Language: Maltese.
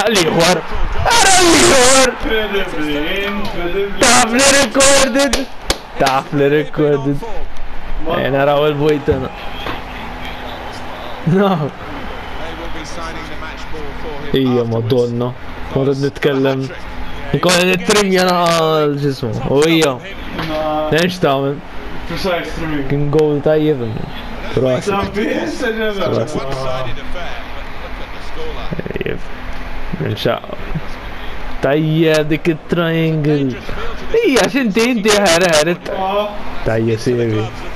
اليوار تعرف ريكوردد انا راهو البويت انا نعم ايه مادونا مرة نتكلم نكون نترمي انا شو اسمه وياه ليش تعمل؟ كان جول طيب راسي طيب ان شاء الله طيب ديك التراينجل ايه عشان انت هرت طيب سيبي